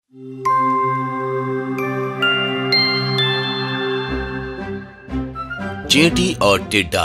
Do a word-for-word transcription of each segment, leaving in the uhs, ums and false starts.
चींटी और टिड्डा।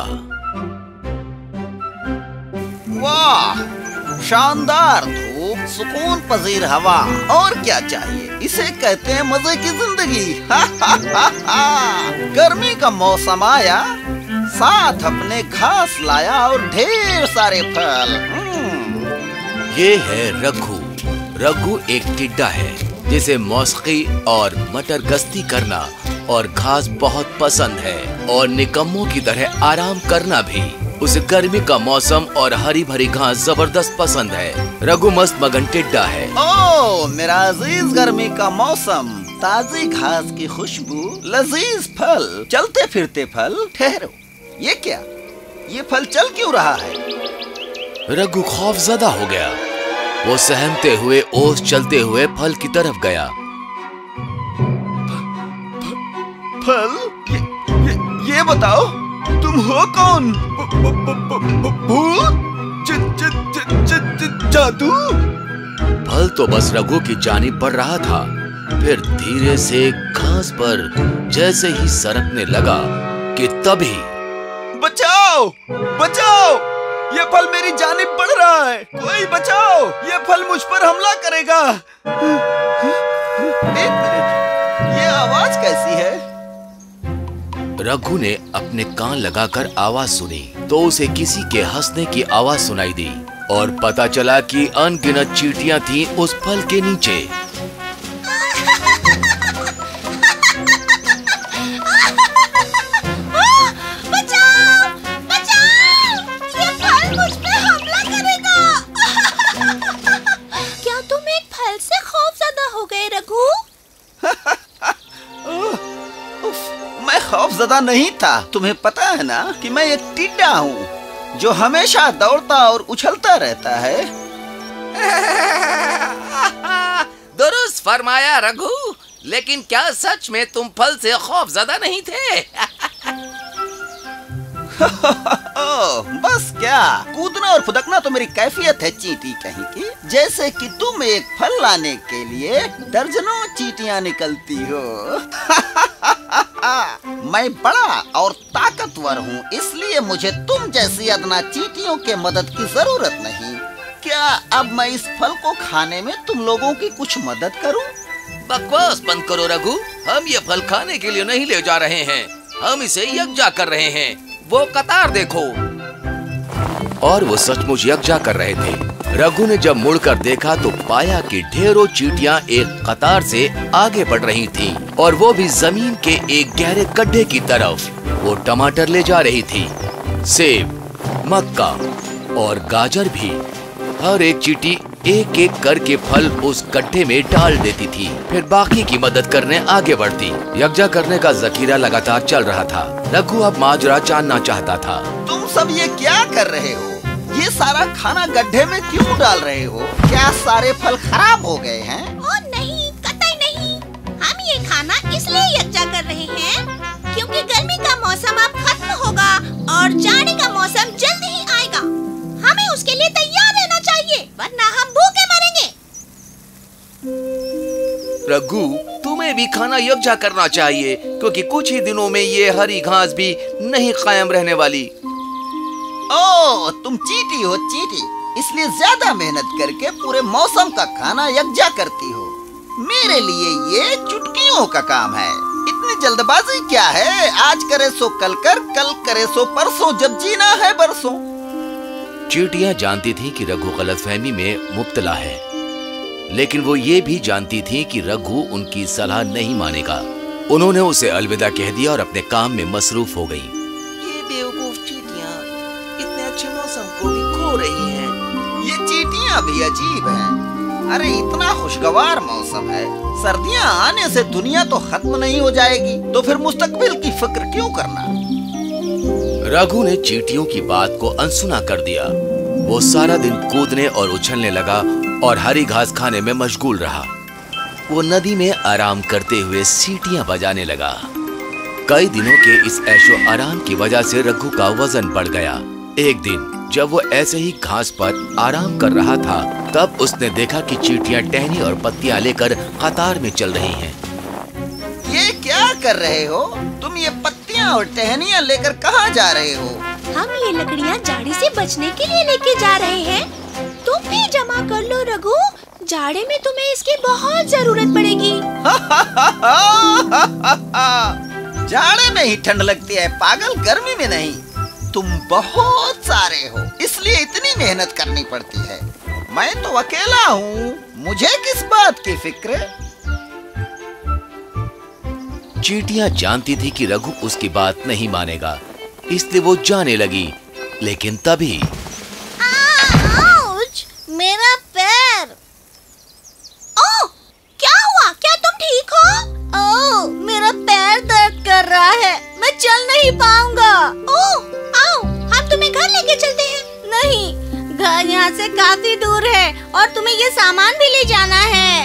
वाह, शानदार धूप, सुकून पजीर हवा, और क्या चाहिए। इसे कहते हैं मजे की जिंदगी। हा हा हा हा। गर्मी का मौसम आया, साथ अपने घास लाया और ढेर सारे फल। ये है रघु। रघु एक टिड्डा है जिसे मौसीकी और मटर गश्ती करना और घास बहुत पसंद है, और निकम्मों की तरह आराम करना भी। उसे गर्मी का मौसम और हरी भरी घास जबरदस्त पसंद है। रघु मस्त मगन टिड्डा है। ओ मेरा अजीज गर्मी का मौसम, ताजी घास की खुशबू, लजीज फल, चलते फिरते फल। ठहरो, ये क्या? ये फल चल क्यों रहा है? रघु खौफजदा हो गया। वो सहमते हुए ओस चलते हुए फल की तरफ गया। फल? ये, ये, ये बताओ, तुम हो कौन? भूत? जादू? फल तो बस रघु की जानिब बढ़ रहा था, फिर धीरे से घास पर जैसे ही सरकने लगा कि तभी बचाओ! बचाओ! ये फल मेरी जानिब बढ़ रहा है, कोई बचाओ! ये फल मुझ पर हमला करेगा। एक मिनट, ये आवाज कैसी है? रघु ने अपने कान लगाकर आवाज सुनी तो उसे किसी के हंसने की आवाज सुनाई दी, और पता चला कि अनगिनत चींटियां थीं उस फल के नीचे। बचाओ! बचाओ! ये फल मुझ पे हमला करेगा। क्या तुम एक फल से खौफजदा हो गए रघु? मैं खौफजदा नहीं था। तुम्हें पता है ना कि मैं एक टिड्डा हूँ जो हमेशा दौड़ता और उछलता रहता है। दुरुस्त फरमाया रघु, लेकिन क्या सच में तुम फल से खौफजदा नहीं थे? ओह, बस क्या, कूदना और फुदकना तो मेरी कैफियत है चींटी कहीं की। जैसे कि तुम एक फल लाने के लिए दर्जनों चींटियां निकलती हो। मैं बड़ा और ताकतवर हूँ, इसलिए मुझे तुम जैसी अदना चींटियों के मदद की जरूरत नहीं। क्या अब मैं इस फल को खाने में तुम लोगों की कुछ मदद करूँ? बकवास बंद करो रघु, हम ये फल खाने के लिए नहीं ले जा रहे हैं, हम इसे यकजा कर रहे हैं। वो कतार देखो। और वो सचमुच यकजा कर रहे थे। रघु ने जब मुड़कर देखा तो पाया कि ढेरों चींटियां एक कतार से आगे बढ़ रही थीं, और वो भी जमीन के एक गहरे गड्ढे की तरफ। वो टमाटर ले जा रही थी, सेब, मक्का और गाजर भी। हर एक चींटी एक एक करके फल उस गड्ढे में डाल देती थी, फिर बाकी की मदद करने आगे बढ़ती। यकजा करने का जखीरा लगातार चल रहा था। रघु अब माजरा जानना चाहता था। तुम सब ये क्या कर रहे हो? ये सारा खाना गड्ढे में क्यों डाल रहे हो? क्या सारे फल खराब हो गए हैं? ओ नहीं, कतई नहीं। हम ये खाना इसलिए यकजा कर रहे हैं क्योंकि गर्मी का मौसम अब खत्म होगा और जाड़े का मौसम जल्दी ही आएगा। हमें उसके लिए तैयार रहना चाहिए, वरना हम भूखे मरेंगे। रघु, तुम्हें भी खाना यकजा करना चाहिए, क्योंकि कुछ ही दिनों में ये हरी घास भी नहीं कायम रहने वाली। ओह, तुम चींटी हो चींटी, इसलिए ज्यादा मेहनत करके पूरे मौसम का खाना यकजा करती हो। मेरे लिए ये चुटकियों का काम है। इतनी जल्दबाजी क्या है? आज करे सो कल कर, कल करे सो परसों, जब जीना है बरसों। चींटियां जानती थीं कि रघु गलतफहमी में मुब्तला है, लेकिन वो ये भी जानती थीं कि रघु उनकी सलाह नहीं मानेगा। उन्होंने उसे अलविदा कह दिया और अपने काम में मसरूफ हो गईं। ये बेवकूफ चींटियां इतने अच्छे मौसम को भी खो रही हैं। ये चींटियां भी अजीब हैं। अरे इतना खुशगवार मौसम है, सर्दियां आने से दुनिया तो खत्म नहीं हो जाएगी, तो फिर मुस्तकबिल की फिक्र क्यों करना? रघु ने चींटियों की बात को अनसुना कर दिया। वो सारा दिन कूदने और उछलने लगा और हरी घास खाने में मशगूल रहा। वो नदी में आराम करते हुए सीटियां बजाने लगा। कई दिनों के इस ऐशो आराम की वजह से रघु का वजन बढ़ गया। एक दिन जब वो ऐसे ही घास पर आराम कर रहा था तब उसने देखा कि चींटियां टहनी और पत्तियां लेकर कतार में चल रही हैं। ये क्या कर रहे हो तुम? ये पत्तियां और टहनियां लेकर कहाँ जा रहे हो? हम ये लकड़ियाँ जाड़े से बचने के लिए लेके जा रहे हैं। तुम भी जमा कर लो रघु, जाड़े में तुम्हें इसकी बहुत जरूरत पड़ेगी। जाड़े में ही ठंड लगती है पागल, गर्मी में नहीं। तुम बहुत सारे हो इसलिए इतनी मेहनत करनी पड़ती है। मैं तो अकेला हूँ, मुझे किस बात की फिक्र? चींटियां जानती थी कि रघु उसकी बात नहीं मानेगा, इसलिए वो जाने लगी। लेकिन तभी आउच, मेरा पैर। ओह, क्या हुआ? क्या तुम ठीक हो? ओह, मेरा पैर दर्द कर रहा है, मैं चल नहीं पाऊंगा। ओह, आओ, हम तुम्हें घर लेके चलते हैं। नहीं, घर यहाँ से काफी दूर है और तुम्हें ये सामान भी ले जाना है।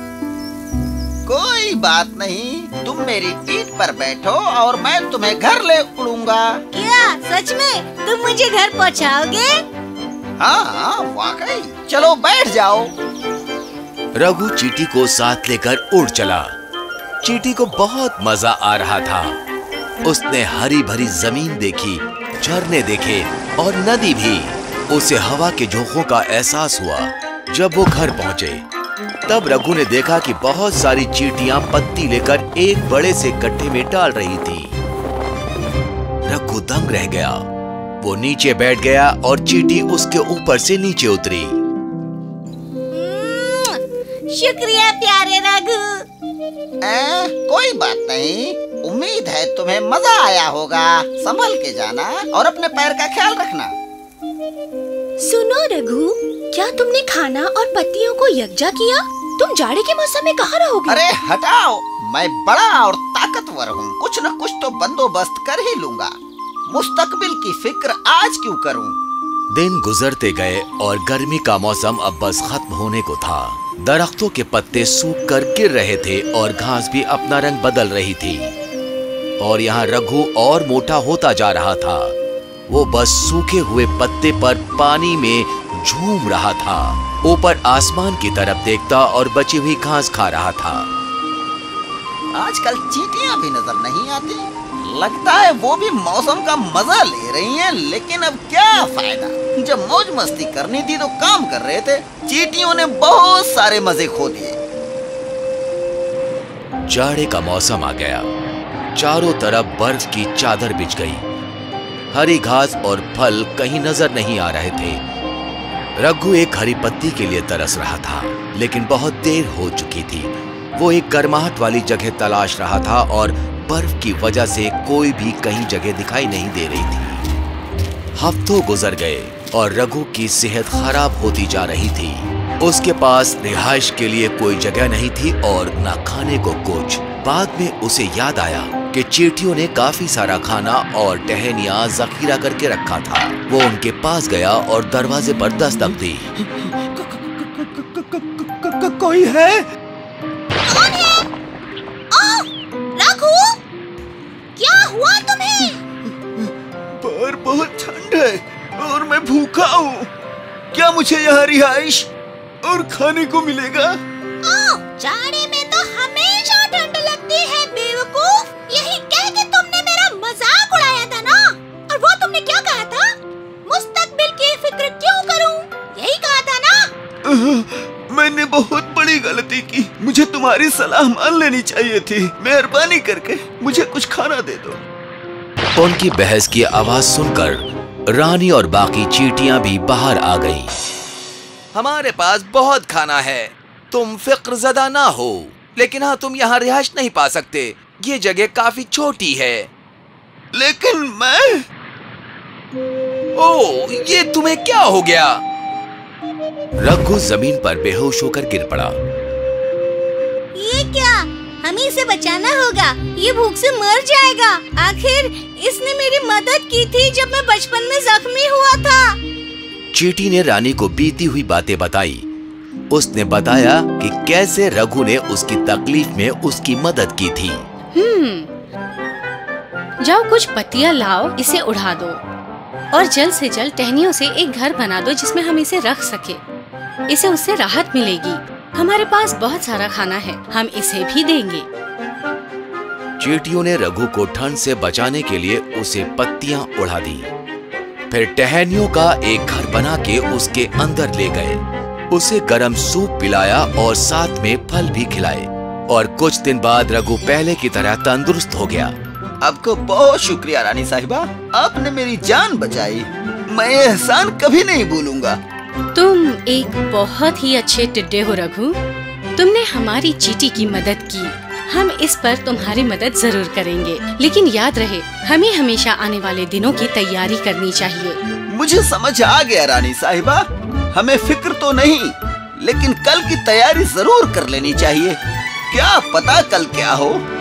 कोई बात नहीं, तुम मेरी पीठ पर बैठो और मैं तुम्हें घर ले उड़ूंगा। क्या सच में? तुम मुझे घर पहुँचाओगे? हाँ हाँ वाकई, चलो बैठ जाओ। रघु चींटी को साथ लेकर उड़ चला। चींटी को बहुत मजा आ रहा था। उसने हरी भरी जमीन देखी, झरने देखे और नदी भी। उसे हवा के झोंकों का एहसास हुआ। जब वो घर पहुँचे तब रघु ने देखा कि बहुत सारी चींटियां पत्ती लेकर एक बड़े से गड्ढे में डाल रही थी। रघु दंग रह गया। वो नीचे बैठ गया और चींटी उसके ऊपर से नीचे उतरी। शुक्रिया प्यारे रघु। ए, कोई बात नहीं, उम्मीद है तुम्हें मजा आया होगा। संभल के जाना और अपने पैर का ख्याल रखना। सुनो रघु, क्या तुमने खाना और पत्तियों को यकजा किया? तुम जाड़े के मौसम में कहाँ रहोगे? अरे हटाओ, मैं बड़ा और ताकतवर हूँ, कुछ न कुछ तो बंदोबस्त कर ही लूंगा। मुस्तकबिल की फिक्र आज क्यों करूँ? दिन गुजरते गए और गर्मी का मौसम अब बस खत्म होने को था। दरख्तों के पत्ते सूख कर गिर रहे थे और घास भी अपना रंग बदल रही थी। और यहाँ रघु और मोटा होता जा रहा था। वो बस सूखे हुए पत्ते पर पानी में झूम रहा था। ऊपर आसमान की तरफ देखता और बची हुई घास खा रहा था। आजकल चींटियां भी नजर नहीं आती। लगता है वो भी मौसम का मजा ले रही हैं, लेकिन अब क्या फायदा? जब मौज मस्ती करनी थी तो काम कर रहे थे। चींटियों ने बहुत सारे मजे खो दिए। जाड़े का मौसम आ गया। चारों तरफ बर्फ की चादर बिछ गई। हरी घास और फल कहीं नजर नहीं आ रहे थे। रघु एक हरी पत्ती के लिए तरस रहा था, लेकिन बहुत देर हो चुकी थी। वो एक गर्माहट वाली जगह तलाश रहा था और बर्फ की वजह से कोई भी कहीं जगह दिखाई नहीं दे रही थी। हफ्तों गुजर गए और रघु की सेहत खराब होती जा रही थी। उसके पास रिहाइश के लिए कोई जगह नहीं थी और न खाने को कुछ। बाद में उसे याद आया कि चींटियों ने काफी सारा खाना और टहनियां जखीरा करके रखा था। वो उनके पास गया और दरवाजे पर दस्तक दी। कोई है? कौन है? ओह, रघु, क्या हुआ तुम्हें? बाहर बहुत ठंड है और मैं भूखा हूँ। क्या मुझे यहाँ रिहाइश और खाने को मिलेगा? ओह, जाड़े में तो हमेशा ठंड लगती है बेवकूफ। यही कह के तुमने मेरा मजाक उड़ाया था ना? और वो तुमने क्या कहा था? मुस्तकबिल की फिक्र क्यों करूं? यही कहा था ना? uh, मैंने बहुत बड़ी गलती की। मुझे तुम्हारी सलाह मान लेनी चाहिए थी। मेहरबानी करके मुझे कुछ खाना दे दो। उनकी बहस की आवाज सुनकर रानी और बाकी चींटियां भी बाहर आ गईं। हमारे पास बहुत खाना है, तुम फिक्रज़दा ना हो। लेकिन हाँ, तुम यहाँ रिहाइश नहीं पा सकते। ये जगह काफी छोटी है। लेकिन मैं... ओह, ये तुम्हें क्या हो गया? रघु जमीन पर बेहोश होकर गिर पड़ा। ये क्या? हमें इसे बचाना होगा। ये भूख से मर जाएगा। आखिर इसने मेरी मदद की थी जब मैं बचपन में जख्मी हुआ था। चींटी ने रानी को बीती हुई बातें बताई। उसने बताया कि कैसे रघु ने उसकी तकलीफ में उसकी मदद की थी। हम्म, जाओ कुछ पत्तियां लाओ, इसे उड़ा दो और जल्द से जल्द टहनियों से एक घर बना दो जिसमें हम इसे रख सके। इसे उससे राहत मिलेगी। हमारे पास बहुत सारा खाना है, हम इसे भी देंगे। चींटियों ने रघु को ठंड से बचाने के लिए उसे पत्तियां उड़ा दी। फिर टहनियों का एक घर बना के उसके अंदर ले गए। उसे गरम सूप पिलाया और साथ में फल भी खिलाए। और कुछ दिन बाद रघु पहले की तरह तंदुरुस्त हो गया। आपको बहुत शुक्रिया रानी साहिबा, आपने मेरी जान बचाई। मैं ये एहसान कभी नहीं भूलूंगा। तुम एक बहुत ही अच्छे टिड्डे हो रघु। तुमने हमारी चींटी की मदद की। हम इस पर तुम्हारी मदद जरूर करेंगे, लेकिन याद रहे हमें हमेशा आने वाले दिनों की तैयारी करनी चाहिए। मुझे समझ आ गया रानी साहिबा, हमें फिक्र तो नहीं, लेकिन कल की तैयारी जरूर कर लेनी चाहिए। क्या पता कल क्या हो।